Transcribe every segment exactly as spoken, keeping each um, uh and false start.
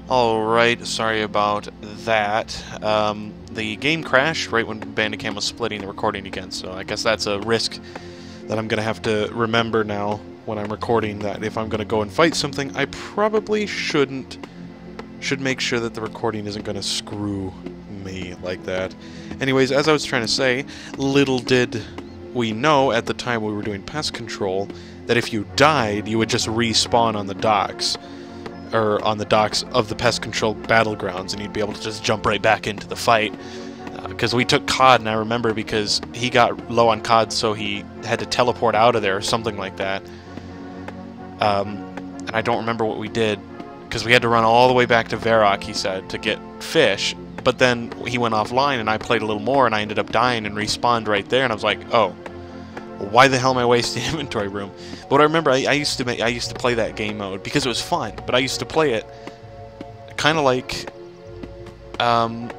Alright, sorry about that. Um, the game crashed right when Bandicam was splitting the recording again, so I guess that's a risk that I'm going to have to remember now when I'm recording, that if I'm going to go and fight something, I probably shouldn't, should make sure that the recording isn't going to screw me like that. Anyways, as I was trying to say, little did we know at the time we were doing pest control that if you died, you would just respawn on the docks. Or on the docks of the pest control battlegrounds, and you'd be able to just jump right back into the fight. Because uh, we took C O D, and I remember because he got low on C O D, so he had to teleport out of there or something like that. Um, and I don't remember what we did, because we had to run all the way back to Varrock, he said, to get fish. But then he went offline, and I played a little more, and I ended up dying and respawned right there, and I was like, oh, why the hell am I wasting inventory room? But what I remember, I, I used to make, I used to play that game mode because it was fun. But I used to play it kind of like um,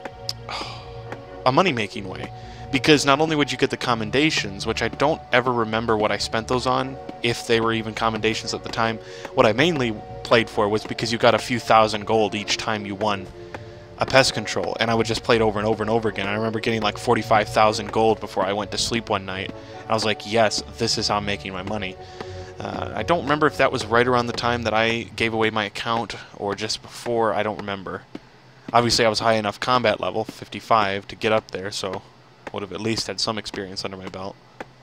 a money-making way, because not only would you get the commendations, which I don't ever remember what I spent those on, if they were even commendations at the time. What I mainly played for was because you got a few thousand gold each time you won a pest control, and I would just play it over and over and over again. I remember getting like forty-five thousand gold before I went to sleep one night. And I was like, yes, this is how I'm making my money. Uh, I don't remember if that was right around the time that I gave away my account or just before. I don't remember. Obviously, I was high enough combat level, fifty-five, to get up there, so I would have at least had some experience under my belt.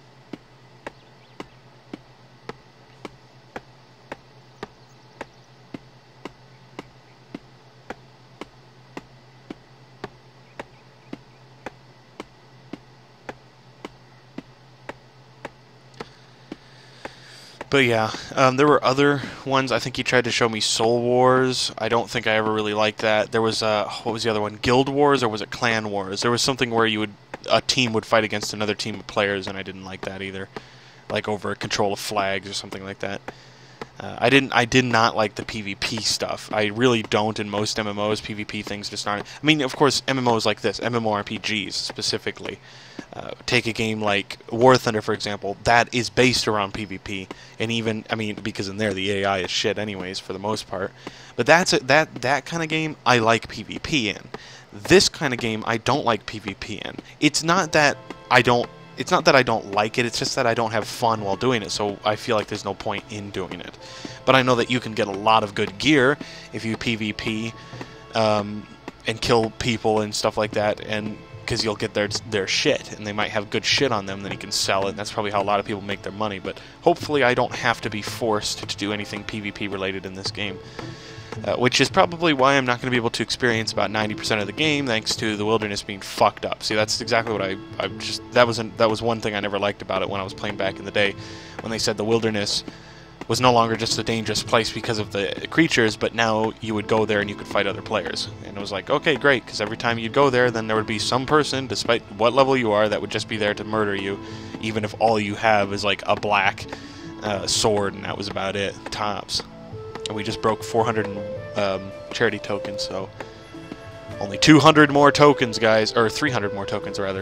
But yeah, um, there were other ones. I think he tried to show me Soul Wars. I don't think I ever really liked that. There was, uh, what was the other one? Guild Wars, or was it Clan Wars? There was something where you would, a team would fight against another team of players, and I didn't like that either. Like over control of flags or something like that. Uh, I didn't. I did not like the PvP stuff. I really don't in most M M Os. PvP things just aren't. I mean, of course, M M Os like this, MMORPGs specifically. Uh, take a game like War Thunder, for example. That is based around PvP, and even I mean, because in there the A I is shit, anyways, for the most part. But that's a, that that kind of game I like PvP in. This kind of game I don't like PvP in. It's not that I don't. It's not that I don't like it, it's just that I don't have fun while doing it, so I feel like there's no point in doing it. But I know that you can get a lot of good gear if you PvP um, and kill people and stuff like that, and because you'll get their, their shit, and they might have good shit on them, then you can sell it, and that's probably how a lot of people make their money. But hopefully I don't have to be forced to do anything PvP related in this game. Uh, which is probably why I'm not going to be able to experience about ninety percent of the game, thanks to the wilderness being fucked up. See, that's exactly what I, I just, that was, an, that was one thing I never liked about it when I was playing back in the day, when they said the wilderness was no longer just a dangerous place because of the creatures, but now you would go there and you could fight other players. And it was like, okay, great, because every time you'd go there, then there would be some person, despite what level you are, that would just be there to murder you, even if all you have is like a black uh, sword, and that was about it, tops. And we just broke four hundred um, charity tokens, so only two hundred more tokens, guys, or three hundred more tokens, rather.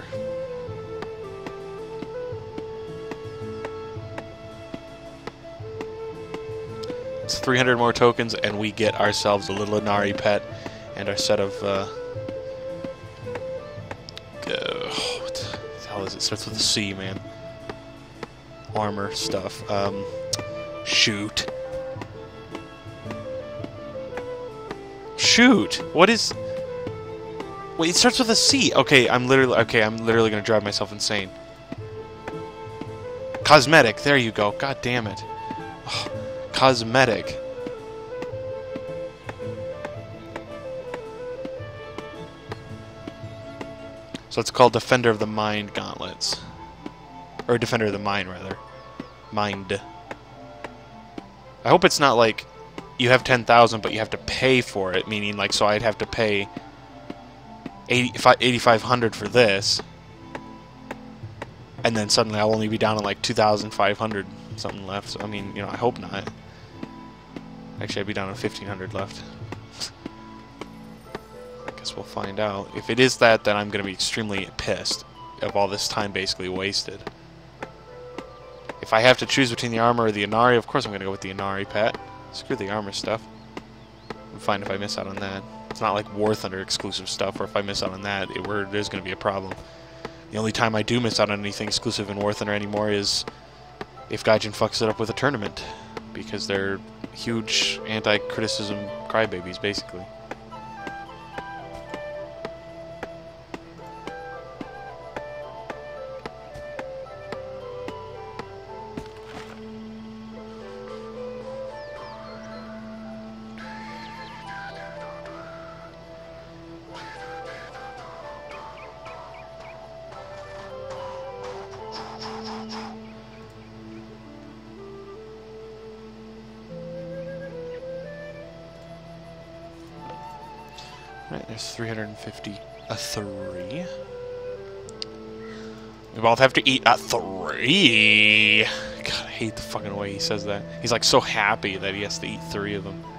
It's three hundred more tokens, and we get ourselves a little Inari pet and our set of. Uh, uh, what the hell is it? It starts with a C, man. Armor stuff. Um, shoot. Shoot! What is... Wait, it starts with a C! Okay, I'm literally... Okay, I'm literally gonna drive myself insane. Cosmetic, there you go. God damn it. Oh, cosmetic. So it's called Defender of the Mind Gauntlets. Or Defender of the Mind, rather. Mind. I hope it's not like... You have ten thousand, but you have to pay for it, meaning, like, so I'd have to pay eighty-five hundred for this, and then suddenly I'll only be down to, like, two thousand five hundred something left, so, I mean, you know, I hope not. Actually, I'd be down to fifteen hundred left. I guess we'll find out. If it is that, then I'm going to be extremely pissed of all this time basically wasted. If I have to choose between the armor or the Inari, of course I'm going to go with the Inari pet. Screw the armor stuff. I'm fine if I miss out on that. It's not like War Thunder exclusive stuff, or if I miss out on that, it, it is going to be a problem. The only time I do miss out on anything exclusive in War Thunder anymore is if Gaijin fucks it up with a tournament, because they're huge anti-criticism crybabies, basically. Right, there's three hundred fifty a three. We both have to eat a three. God, I hate the fucking way he says that. He's like so happy that he has to eat three of them.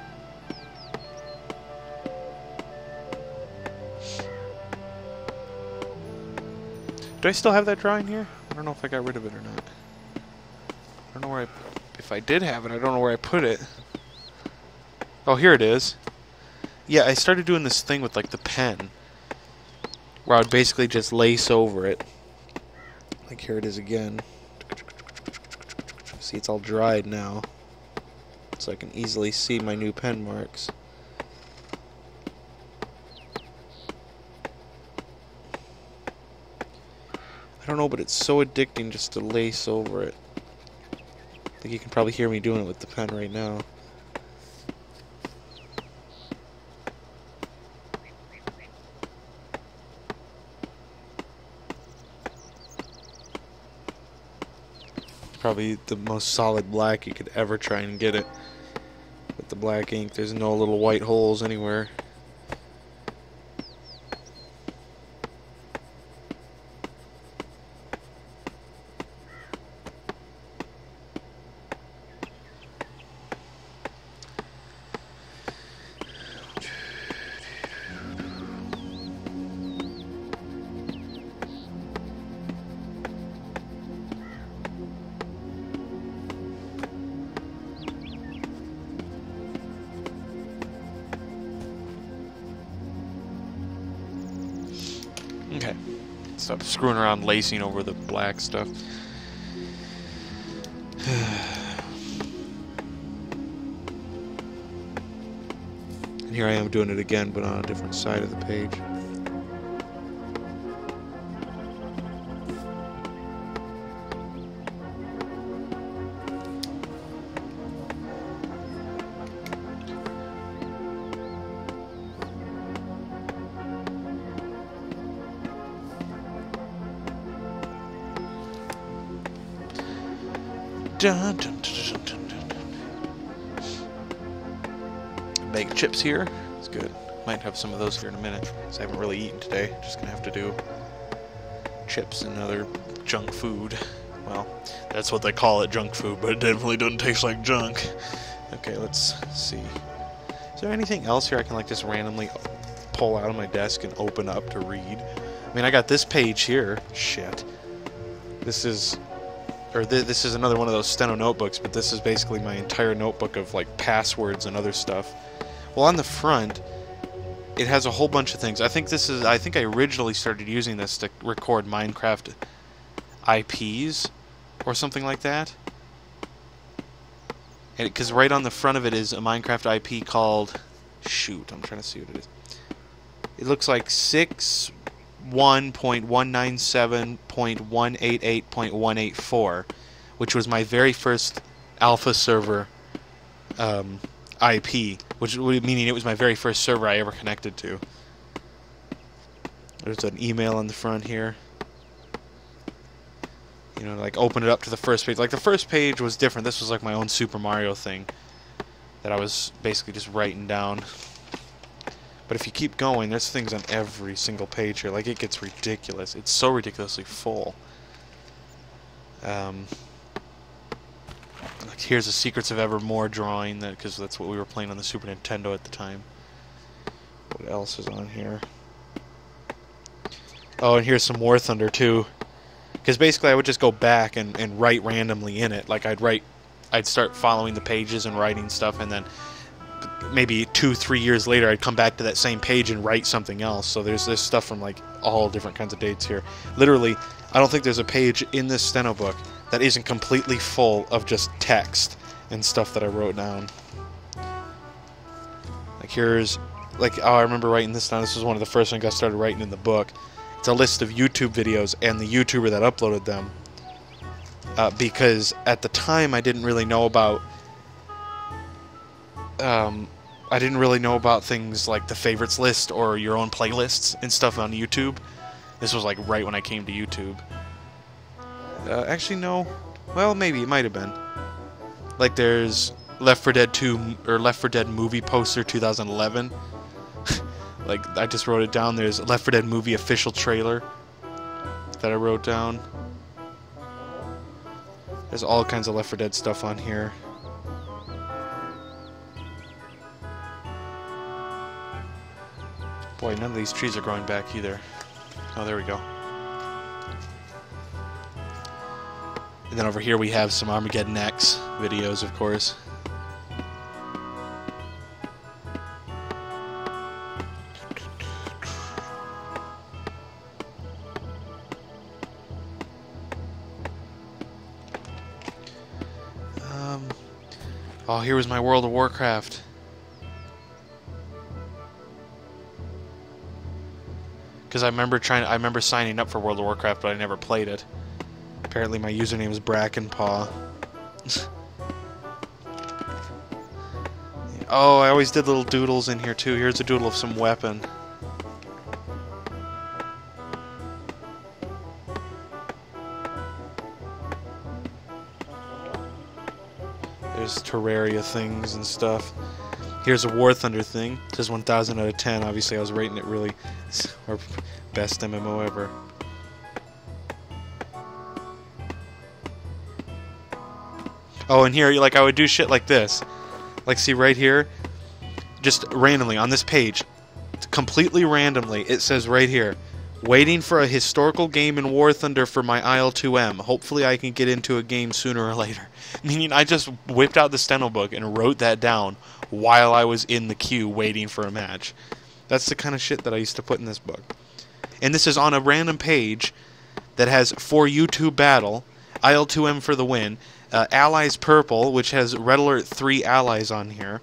Do I still have that drawing here? I don't know if I got rid of it or not. I don't know where I... If I did have it, I don't know where I put it. Oh, here it is. Yeah, I started doing this thing with, like, the pen, where I would basically just lace over it. Like, here it is again. See, it's all dried now, so I can easily see my new pen marks. I don't know, but it's so addicting just to lace over it. I think you can probably hear me doing it with the pen right now. Probably the most solid black you could ever try and get it. With the black ink, there's no little white holes anywhere. Okay, stop screwing around lacing over the black stuff. And here I am doing it again, but on a different side of the page. Dun, dun, dun, dun, dun, dun. Bag of chips here. It's good. Might have some of those here in a minute, because I haven't really eaten today. Just gonna have to do chips and other junk food. Well, that's what they call it, junk food, but it definitely doesn't taste like junk. Okay, let's see. Is there anything else here I can like just randomly pull out of my desk and open up to read? I mean, I got this page here. Shit. This is... Or th this is another one of those steno notebooks, but this is basically my entire notebook of like passwords and other stuff. Well, on the front, it has a whole bunch of things. I think this is. I think I originally started using this to record Minecraft I Ps or something like that. And because right on the front of it is a Minecraft I P called. Shoot, I'm trying to see what it is. It looks like six. one point one nine seven point one eight eight point one eight four, which was my very first alpha server um, I P, which meaning it was my very first server I ever connected to. There's an email on the front here. You know, like open it up to the first page. Like the first page was different. This was like my own Super Mario thing that I was basically just writing down. But if you keep going, there's things on every single page here. Like, it gets ridiculous. It's so ridiculously full. Um, like, here's a Secrets of Evermore drawing, that because that's what we were playing on the Super Nintendo at the time. What else is on here? Oh, and here's some War Thunder, too. Because basically I would just go back and, and write randomly in it. Like, I'd write... I'd start following the pages and writing stuff, and then... maybe two, three years later, I'd come back to that same page and write something else. So there's this stuff from like all different kinds of dates here. Literally, I don't think there's a page in this steno book that isn't completely full of just text and stuff that I wrote down. Like here's, like, oh, I remember writing this down. This was one of the first things I started writing in the book. It's a list of YouTube videos and the YouTuber that uploaded them. Uh, because at the time I didn't really know about um, I didn't really know about things like the favorites list or your own playlists and stuff on YouTube. This was like right when I came to YouTube. Uh, actually, no. Well, maybe it might have been. Like there's Left four Dead two or Left four Dead movie poster two thousand eleven. Like I just wrote it down. There's Left four Dead movie official trailer that I wrote down. There's all kinds of Left four Dead stuff on here. Boy, none of these trees are growing back either. Oh, there we go. And then over here we have some Armageddon X videos, of course. Um, oh, here was my World of Warcraft. Because I remember trying, I remember signing up for World of Warcraft, but I never played it. Apparently, my username is Brackenpaw. Oh, I always did little doodles in here too. Here's a doodle of some weapon. There's Terraria things and stuff. Here's a War Thunder thing. It says one thousand out of ten. Obviously, I was rating it really. Or best M M O ever. Oh, and here, like, I would do shit like this. Like, see right here? Just randomly, on this page. Completely randomly, it says right here. Waiting for a historical game in War Thunder for my I L two M. Hopefully I can get into a game sooner or later. Meaning, I just whipped out the steno book and wrote that down while I was in the queue waiting for a match. That's the kind of shit that I used to put in this book. And this is on a random page that has for YouTube battle, I L two M for the win, uh, Allies Purple, which has Red Alert three allies on here.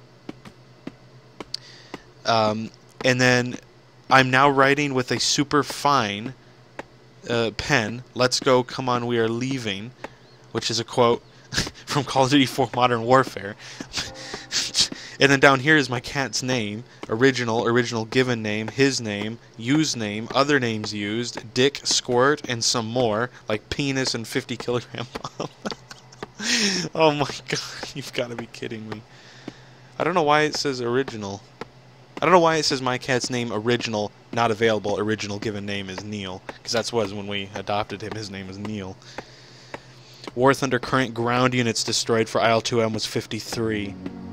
Um, and then I'm now writing with a super fine uh, pen, Let's go, come on, we are leaving, which is a quote from Call of Duty four Modern Warfare. And then down here is my cat's name, original, original given name, his name, used name, other names used, dick, squirt, and some more, like penis and fifty kilogram bomb. Oh my god, you've got to be kidding me. I don't know why it says original. I don't know why it says my cat's name, original, not available, original given name is Neil. Because that's was when we adopted him, his name was Neil. War Thunder current ground units destroyed for I L two M was fifty-three.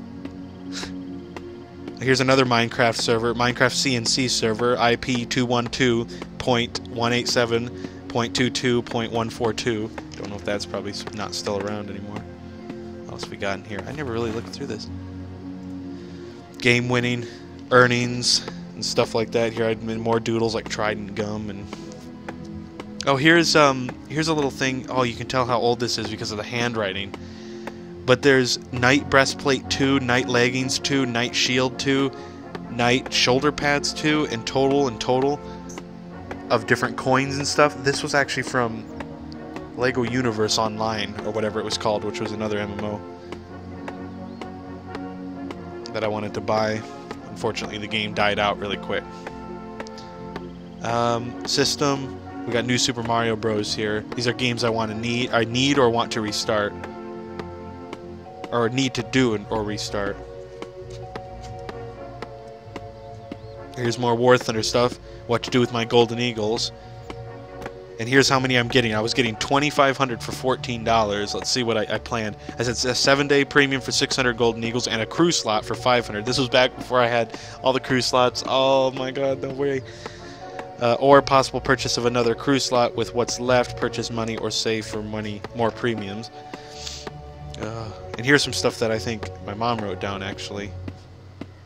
Here's another Minecraft server, Minecraft C N C server, I P two one two dot one eighty-seven dot point twenty-two dot one forty-two. Don't know if that's probably not still around anymore. What else we got in here? I never really looked through this. Game winning, earnings, and stuff like that. Here I'd made more doodles like Trident Gum and... Oh, here's um here's a little thing. Oh, you can tell how old this is because of the handwriting. But there's Knight Breastplate two, Knight Leggings two, Knight Shield two, Knight Shoulder Pads two, and total and total of different coins and stuff. This was actually from Lego Universe Online, or whatever it was called, which was another M M O that I wanted to buy. Unfortunately, the game died out really quick. Um, system, we got New Super Mario Bros. Here. These are games I want to need, I need or want to restart. Or need to do or restart. Here's more War Thunder stuff. What to do with my Golden Eagles. And here's how many I'm getting. I was getting twenty-five hundred for fourteen dollars. Let's see what I, I planned. I said a seven-day premium for six hundred Golden Eagles and a crew slot for five hundred. This was back before I had all the crew slots. Oh my god, no way. Uh, or possible purchase of another crew slot with what's left. Purchase money or save for money more premiums. Uh, and here's some stuff that I think my mom wrote down, actually.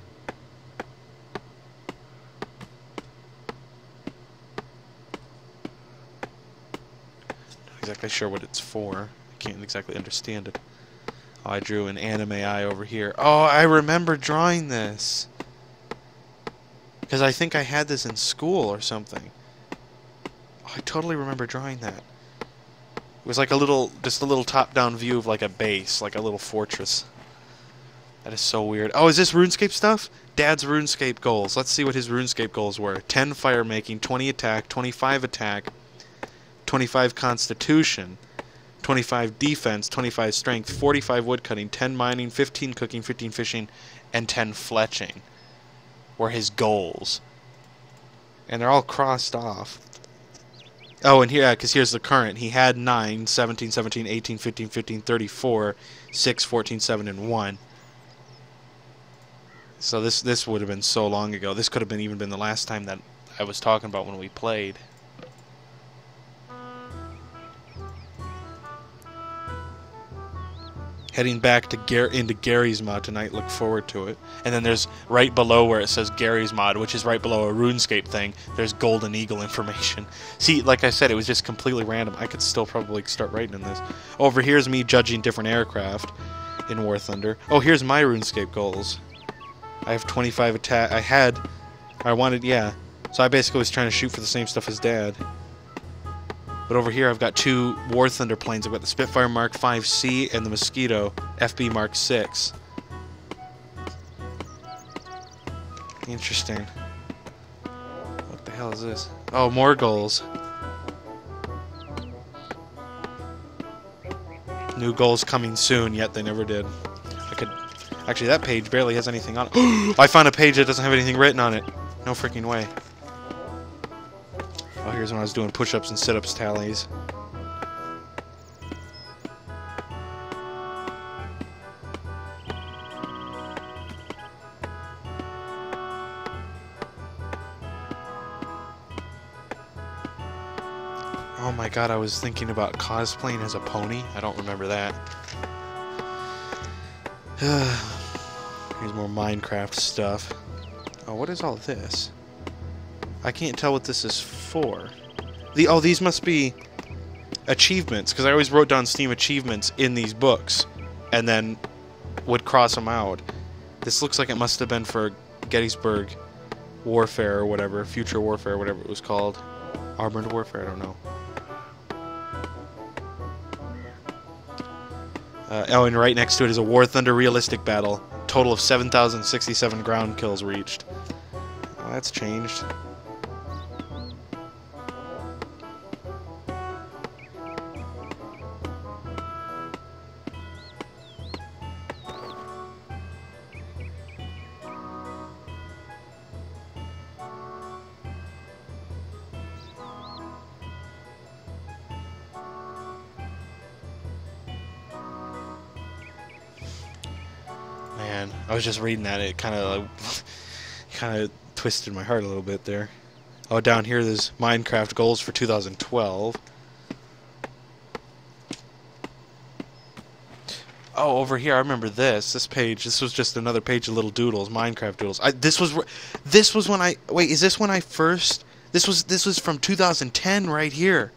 exactly sure what it's for. I can't exactly understand it. Oh, I drew an anime eye over here. Oh, I remember drawing this. Because I think I had this in school or something. Oh, I totally remember drawing that. It was like a little, just a little top-down view of like a base, like a little fortress. That is so weird. Oh, is this RuneScape stuff? Dad's RuneScape goals. Let's see what his RuneScape goals were. ten fire making, twenty attack, twenty-five attack, twenty-five constitution, twenty-five defense, twenty-five strength, forty-five woodcutting, ten mining, fifteen cooking, fifteen fishing, and ten fletching were his goals. And they're all crossed off. Oh, and here, because here's the current. He had nine, seventeen, seventeen, eighteen, fifteen, fifteen, thirty-four, six, fourteen, seven, and one. So this this would have been so long ago. This could have been even been the last time that I was talking about when we played. Heading back to Gar into Gary's mod tonight. Look forward to it. And then there's right below where it says Gary's mod, which is right below a RuneScape thing. There's Golden Eagle information. See, like I said, it was just completely random. I could still probably start writing in this. Over here's me judging different aircraft in War Thunder. Oh, here's my RuneScape goals. I have twenty-five attack. I had, I wanted, yeah. So I basically was trying to shoot for the same stuff as Dad. But over here I've got two War Thunder planes. I've got the Spitfire Mark five C and the Mosquito F B Mark six. Interesting. What the hell is this? Oh, more goals. New goals coming soon, yet they never did. I could... Actually, that page barely has anything on it. I found a page that doesn't have anything written on it. No freaking way. Oh, here's when I was doing push-ups and sit-ups tallies. Oh my god, I was thinking about cosplaying as a pony. I don't remember that. Here's more Minecraft stuff. Oh, what is all this? I can't tell what this is for. The oh, these must be achievements, because I always wrote down Steam achievements in these books, and then would cross them out. This looks like it must have been for Gettysburg Warfare or whatever, Future Warfare, whatever it was called. Armored Warfare, I don't know. Uh, oh, and right next to it is a War Thunder realistic battle. Total of seven thousand sixty-seven ground kills reached. Oh, that's changed. Man, I was just reading that. It kind of, kind of twisted my heart a little bit there. Oh, down here there's Minecraft goals for two thousand twelve. Oh, over here I remember this. This page. This was just another page of little doodles, Minecraft doodles. I, this was, this was when I wait. Is this when I first? This was this was from two thousand ten right here.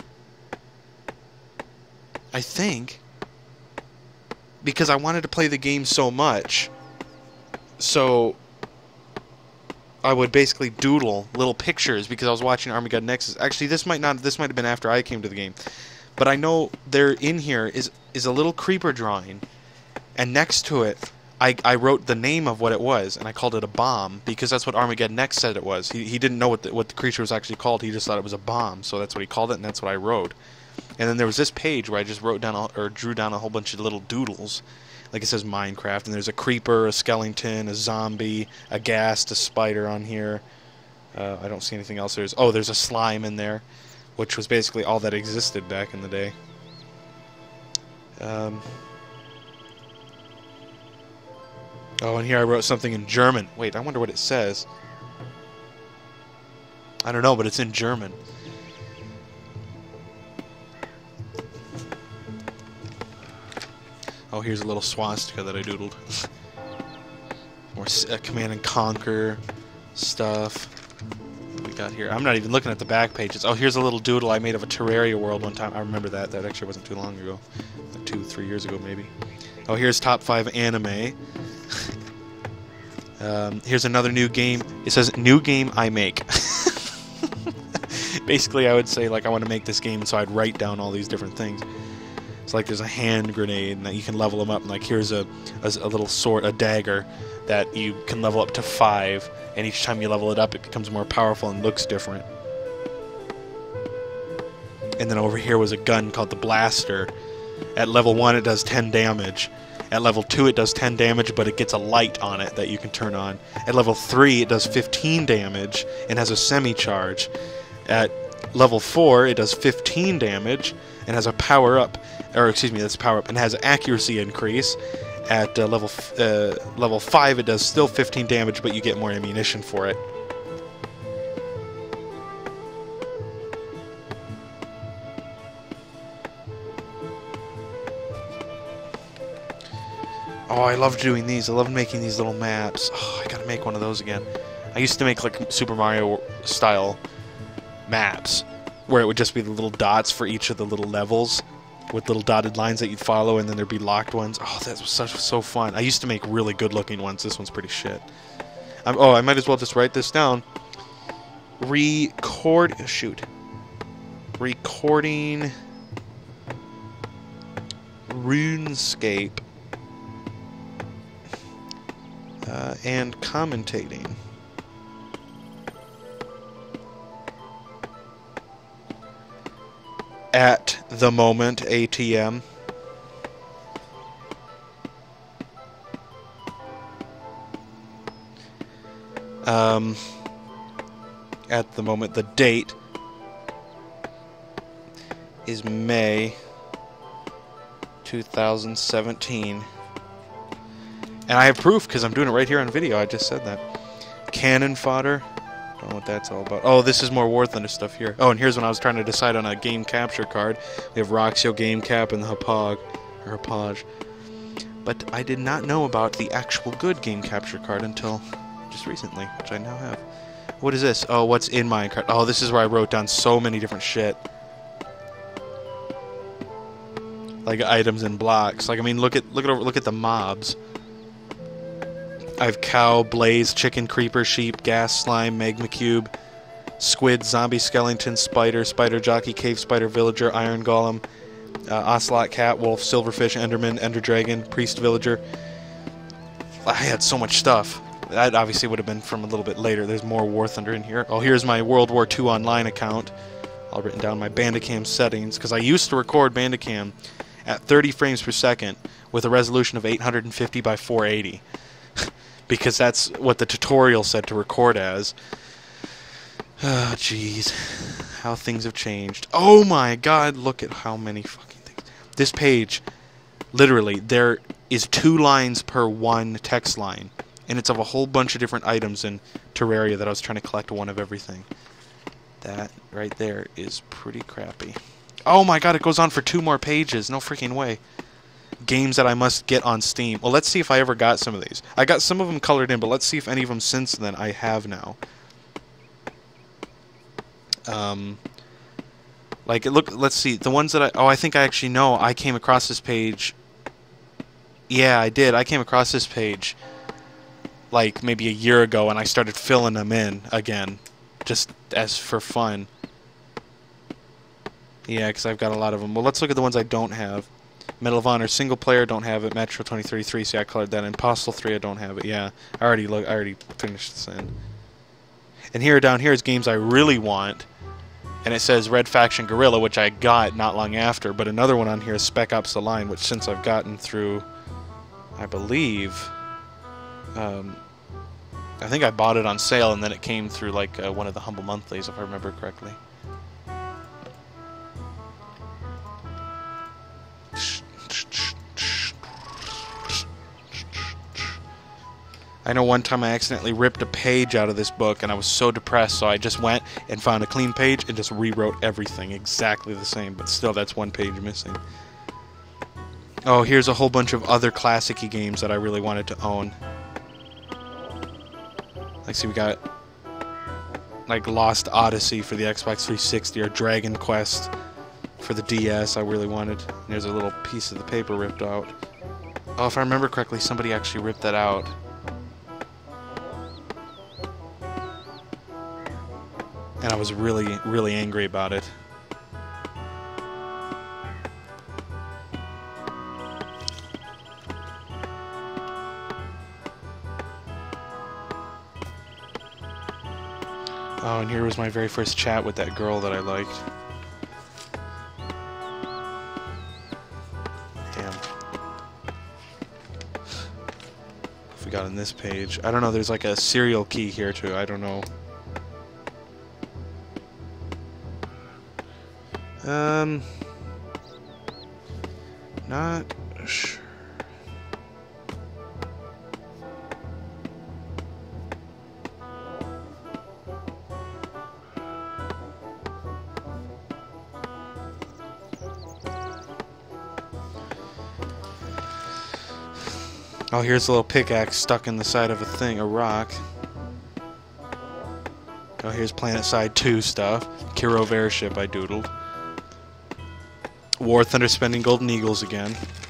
I think. Because I wanted to play the game so much, so I would basically doodle little pictures because I was watching Armageddon Nexus. Actually, this might not. This might have been after I came to the game, but I know there in here is is a little creeper drawing, and next to it, I I wrote the name of what it was, and I called it a bomb because that's what Armageddon Next said it was. He he didn't know what the, what the creature was actually called. He just thought it was a bomb, so that's what he called it, and that's what I wrote. And then there was this page where I just wrote down, a, or drew down a whole bunch of little doodles. Like it says Minecraft, and there's a creeper, a skeleton, a zombie, a ghast, a spider on here. Uh, I don't see anything else. There's Oh, there's a slime in there, which was basically all that existed back in the day. Um, oh, and here I wrote something in German. Wait, I wonder what it says. I don't know, but it's in German. Oh, here's a little swastika that I doodled. More uh, Command and Conquer stuff. What do we we got here? I'm not even looking at the back pages. Oh, here's a little doodle I made of a Terraria world one time. I remember that. That actually wasn't too long ago. Like two, three years ago, maybe. Oh, here's top five anime. um, here's another new game. It says, new game I make. Basically, I would say, like, I want to make this game, so I'd write down all these different things. It's like there's a hand grenade, and that you can level them up. And like here's a, a, a little sword, a dagger, that you can level up to five. And each time you level it up, it becomes more powerful and looks different. And then over here was a gun called the Blaster. At level one, it does ten damage. At level two, it does ten damage, but it gets a light on it that you can turn on. At level three, it does fifteen damage and has a semi-charge. At level four, it does fifteen damage and has a power-up. Or, excuse me, that's a power-up. And has accuracy increase. At uh, level f uh, level five, it does still fifteen damage, but you get more ammunition for it. Oh, I love doing these. I love making these little maps. Oh, I gotta make one of those again. I used to make like Super Mario style maps, where it would just be the little dots for each of the little levels, with little dotted lines that you'd follow, and then there'd be locked ones. Oh, that was such so fun. I used to make really good-looking ones. This one's pretty shit. I'm, oh, I might as well just write this down. Record... Shoot. Recording... RuneScape. Uh, and commentating. At the moment, A T M. Um, at the moment, the date is May two thousand seventeen. And I have proof because I'm doing it right here on video. I just said that. Cannon fodder. Don't know what that's all about. Oh, this is more War Thunder stuff here. Oh, and here's when I was trying to decide on a game capture card. We have Roxio Game Cap and the Hapog, or Hapage. But I did not know about the actual good game capture card until just recently, which I now have. What is this? Oh, what's in Minecraft? Oh, this is where I wrote down so many different shit. Like items and blocks. Like I mean, look at look at look at the mobs. I have cow, blaze, chicken, creeper, sheep, gas, slime, magma cube, squid, zombie, skeleton, spider, spider jockey, cave spider, villager, iron golem, uh, ocelot, cat, wolf, silverfish, enderman, ender dragon, priest, villager. I had so much stuff. That obviously would have been from a little bit later. There's more War Thunder in here. Oh, here's my World War Two online account. All written down my Bandicam settings, because I used to record Bandicam at thirty frames per second with a resolution of eight hundred fifty by four eighty. Because that's what the tutorial said to record as. Oh, jeez. How things have changed. Oh my god, look at how many fucking things. This page, literally, there is two lines per one text line. And it's of a whole bunch of different items in Terraria that I was trying to collect one of everything. That right there is pretty crappy. Oh my god, it goes on for two more pages. No freaking way. Games that I must get on Steam. Well, let's see if I ever got some of these. I got some of them colored in, but let's see if any of them since then I have now. Um, like, look, let's see. The ones that I... Oh, I think I actually know. I came across this page. Yeah, I did. I came across this page, like, maybe a year ago, and I started filling them in again, just as for fun. Yeah, because I've got a lot of them. Well, let's look at the ones I don't have. Medal of Honor single player, don't have it. Metro twenty thirty-three, see I colored that in. Postal three, I don't have it. Yeah, I already look. I already finished this in. And here down here is games I really want, and it says Red Faction Guerrilla, which I got not long after. But another one on here is Spec Ops: The Line, which since I've gotten through, I believe, um, I think I bought it on sale, and then it came through like uh, one of the Humble Monthlies, if I remember correctly. I know one time I accidentally ripped a page out of this book and I was so depressed, so I just went and found a clean page and just rewrote everything exactly the same, but still that's one page missing. Oh, here's a whole bunch of other classic-y games that I really wanted to own. Like, see, we got like Lost Odyssey for the Xbox three sixty or Dragon Quest for the D S I really wanted. And there's a little piece of the paper ripped out. Oh, if I remember correctly, somebody actually ripped that out. And I was really, really angry about it. Oh, and here was my very first chat with that girl that I liked. Damn. If we got on this page. I don't know, there's like a serial key here too. I don't know. Um... Not sure. Oh, here's a little pickaxe stuck in the side of a thing, a rock. Oh, here's Planet Side two stuff. Kirov airship I doodled. War Thunder spending golden eagles again.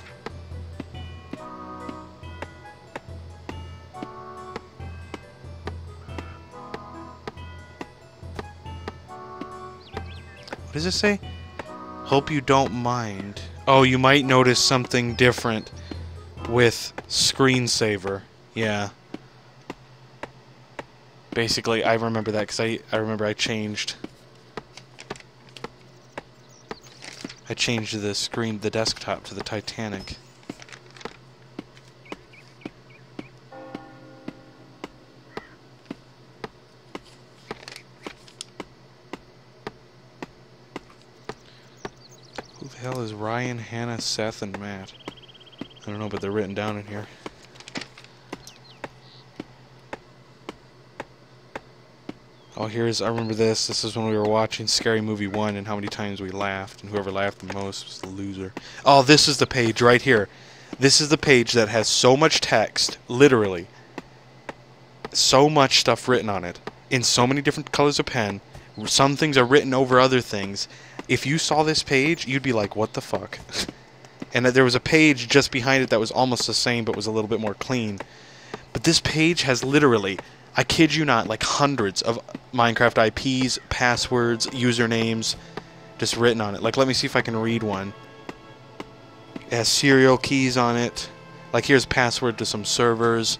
What does it say? Hope you don't mind. Oh, you might notice something different with screensaver. Yeah. Basically, I remember that because I, I remember I changed. I changed the screen, the desktop to the Titanic. Who the hell is Ryan, Hannah, Seth, and Matt? I don't know, but they're written down in here. Oh, here's, I remember this. This is when we were watching Scary Movie one and how many times we laughed, and whoever laughed the most was the loser. Oh, this is the page right here. This is the page that has so much text, literally. So much stuff written on it, in so many different colors of pen. Some things are written over other things. If you saw this page, you'd be like, what the fuck? And there was a page just behind it that was almost the same, but was a little bit more clean. But this page has literally, I kid you not, like hundreds of Minecraft I Ps, passwords, usernames, just written on it. Like, let me see if I can read one. It has serial keys on it. Like, here's password to some servers.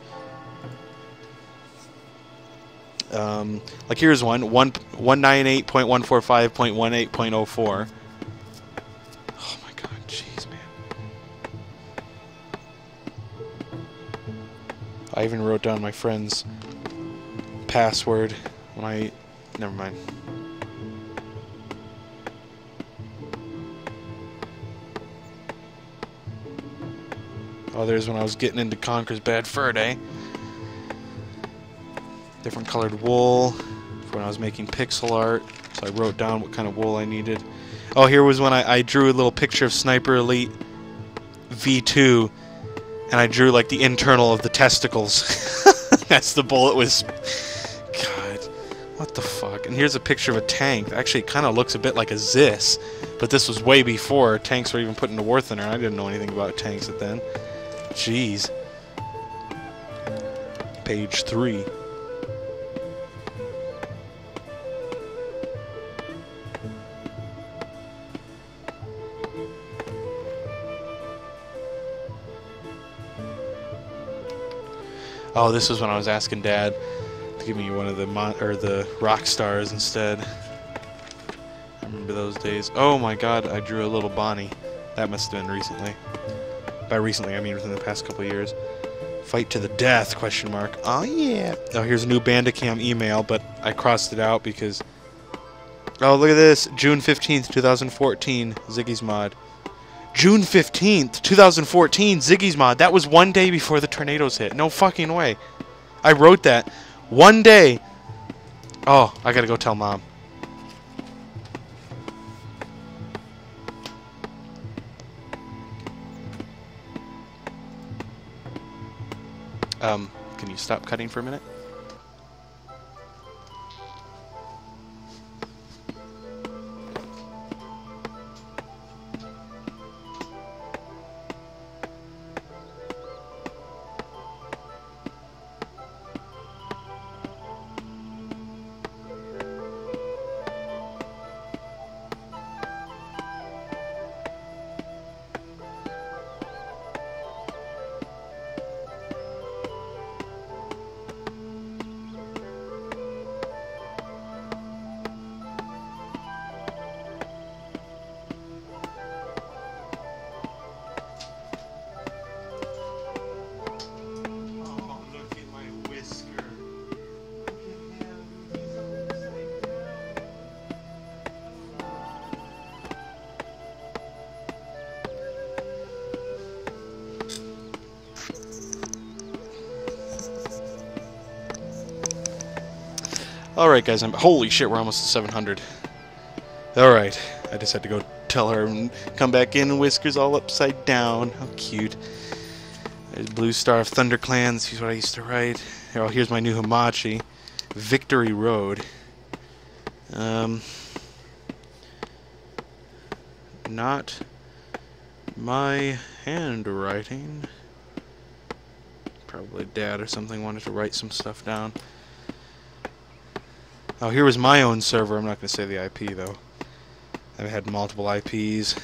Um, like, here's one. one ninety-eight dot one forty-five dot eighteen dot oh four. Oh my god, jeez, man. I even wrote down my friend's password when I... Never mind. Oh, there's when I was getting into Conker's Bad Fur Day. Different colored wool for when I was making pixel art. So I wrote down what kind of wool I needed. Oh, here was when I, I drew a little picture of Sniper Elite V two. And I drew, like, the internal of the testicles. That's the bullet was... God. What the fuck? And here's a picture of a tank. Actually, it kind of looks a bit like a Zis. But this was way before tanks were even put into War Thunder. I didn't know anything about tanks at then. Jeez. Page three. Oh, this was when I was asking Dad to give me one of the mon or the rock stars instead. I remember those days. Oh my God, I drew a little Bonnie. That must have been recently. By recently, I mean within the past couple of years. Fight to the death? Question mark. Oh yeah. Oh, here's a new Bandicam email, but I crossed it out because. Oh, look at this. June fifteenth, two thousand fourteen. Ziggy's mod. June fifteenth, two thousand fourteen, Ziggy's mod. That was one day before the tornadoes hit. No fucking way. I wrote that. One day. Oh, I gotta go tell Mom. Um, can you stop cutting for a minute? Alright, guys, I'm... Holy shit, we're almost to seven hundred. Alright, I just had to go tell her and come back in, whiskers all upside down. How cute. There's Blue Star of ThunderClan. This is what I used to write. Oh, here's my new Hamachi. Victory Road. Um... Not my handwriting. Probably Dad or something wanted to write some stuff down. Oh, here was my own server. I'm not going to say the I P, though. I've had multiple I Ps.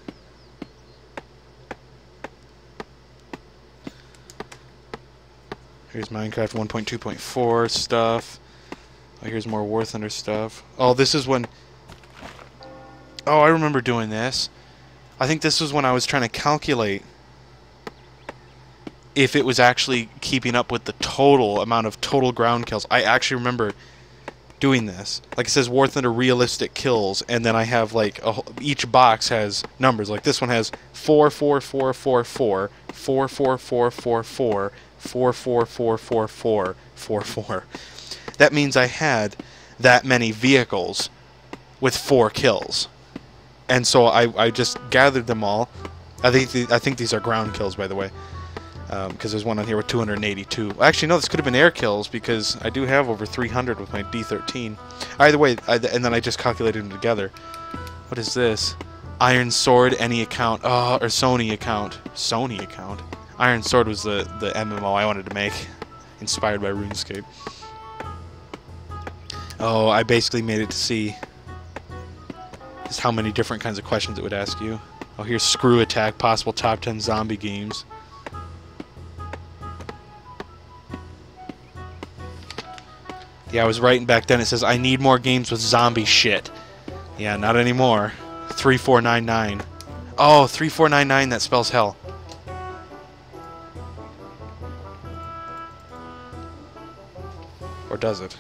Here's Minecraft one point two point four stuff. Oh, here's more War Thunder stuff. Oh, this is when... Oh, I remember doing this. I think this was when I was trying to calculate if it was actually keeping up with the total amount of total ground kills. I actually remember doing this. Like it says War Thunder realistic kills, and then I have like a, each box has numbers. Like this one has four four four four four four four four four four four four four four four four four. That means I had that many vehicles with four kills. And so I, I just gathered them all. I think the, I think these are ground kills, by the way, because um, there's one on here with two hundred eighty-two. Actually, no, this could have been air kills because I do have over three hundred with my D thirteen. Either way, I, and then I just calculated them together. What is this? Iron Sword, any account, oh, or Sony account, Sony account. Iron Sword was the the M M O I wanted to make, inspired by RuneScape. Oh, I basically made it to see just how many different kinds of questions it would ask you. Oh, here's Screw Attack, possible top ten zombie games. Yeah, I was writing back then. It says, I need more games with zombie shit. Yeah, not anymore. three four nine nine. Oh, three four nine nine, that spells hell. Or does it?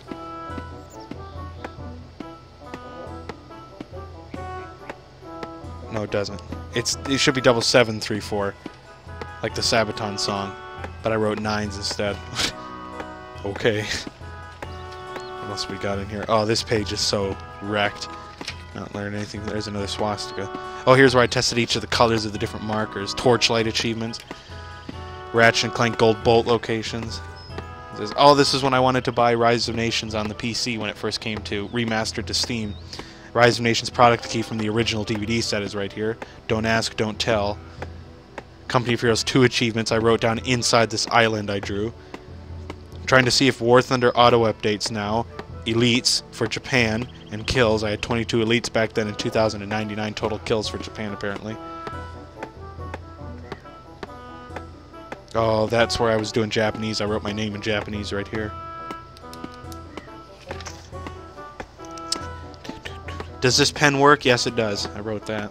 No, it doesn't. It's it should be double seven three four, like the Sabaton song, but I wrote nines instead. Okay. What else we got in here? Oh, this page is so wrecked. Not learning anything. There's another swastika. Oh, here's where I tested each of the colors of the different markers. Torchlight achievements. Ratchet and Clank Gold Bolt locations. It says, oh, this is when I wanted to buy Rise of Nations on the P C when it first came to remastered to Steam. Rise of Nations product key from the original D V D set is right here. Don't ask, don't tell. Company of Heroes two achievements I wrote down inside this island I drew. I'm trying to see if War Thunder auto updates now. Elites for Japan and kills. I had twenty-two elites back then and two thousand ninety-nine total kills for Japan apparently. Oh, that's where I was doing Japanese. I wrote my name in Japanese right here. Does this pen work? Yes, it does. I wrote that.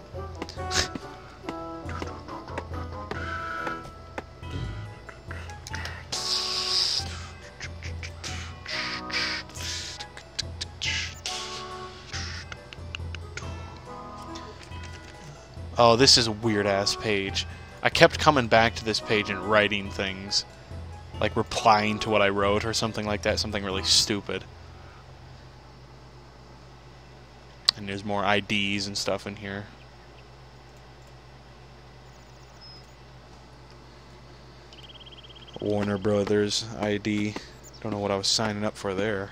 Oh, this is a weird-ass page. I kept coming back to this page and writing things. Like replying to what I wrote or something like that. Something really stupid. And there's more I Ds and stuff in here. Warner Brothers I D. Don't know what I was signing up for there.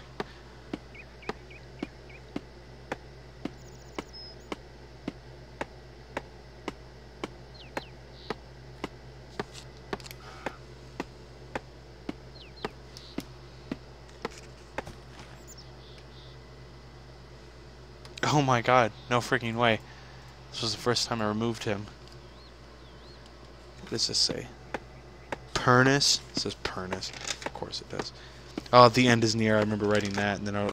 Oh my god, no freaking way. This was the first time I removed him. What does this say? Pernus? It says Pernus. Of course it does. Oh, the end is near. I remember writing that, and then I